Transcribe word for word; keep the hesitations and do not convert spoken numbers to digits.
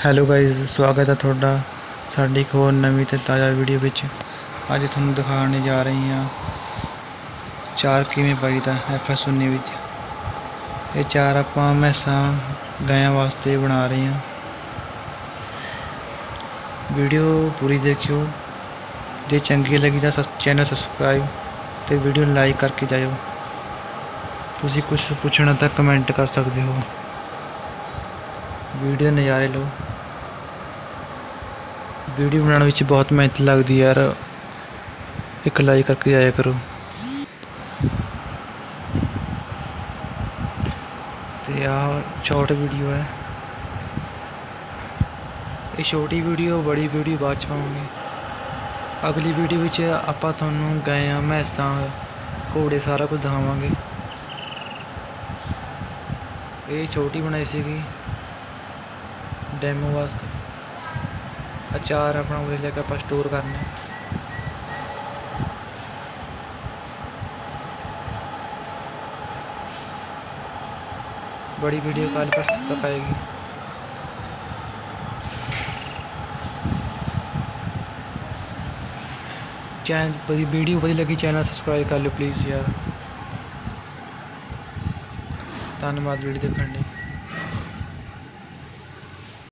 Hello guys, ਸਵਾਗਤ ਹੈ ਤੁਹਾਡਾ ਸਾਡੀ ਇੱਕ ਹੋਰ ਨਵੀਂ ਤੇ ਤਾਜ਼ਾ ਵੀਡੀਓ ਵਿੱਚ। ਅੱਜ ਤੁਹਾਨੂੰ ਦਿਖਾਉਣ ਜਾ ਰਹੀ ਹਾਂ ਚਾਰ ਕਿਵੇਂ ਪਾਈਦਾ ਐਫ ਐਸ ਉੱਨੀ ਵਿੱਚ। ਇਹ ਚਾਰ ਆਪਾਂ ਮੈਸਾਂ ਗਾਇਆਂ ਵਾਸਤੇ ਬਣਾ ਰਹੇ ਹਾਂ। ਵੀਡੀਓ ਪੂਰੀ ਦੇਖਿਓ, ਜੇ ਚੰਗੀ ਲੱਗੀ ਤਾਂ ਚੈਨਲ ਸਬਸਕ੍ਰਾਈਬ ਤੇ ਵੀਡੀਓ ਨੂੰ ਲਾਈਕ ਕਰਕੇ ਜਾਇਓ। ਤੁਸੀਂ ਕੁਝ ਪੁੱਛਣਾ ਤਾਂ ਕਮੈਂਟ ਕਰ ਸਕਦੇ ਹੋ। ਵੀਡੀਓ ਨਜ਼ਾਰੇ ਲਓ। ਵੀਡੀਓ बनाने ਵਿੱਚ बहुत मेहनत लगती है यार, एक लाइक करके जाया करो। तो यार शॉर्ट वीडियो है, ये छोटी वीडियो बड़ी वीडियो बाद च पावांगे। अगली वीडियो विच आपां तुहानूं गायां मैसां घोड़े सारा कुछ दिखावांगे। ये छोटी बनाई सीगी डेमो वास्ते। अचार अपना उरे लेके आप स्टोर करना। बड़ी वीडियो कल परसों तक आएगी। चैनल वीडियो वधी लगी चैनल सब्सक्राइब कर लो प्लीज़ यार। धन्यवाद वीडियो देखने।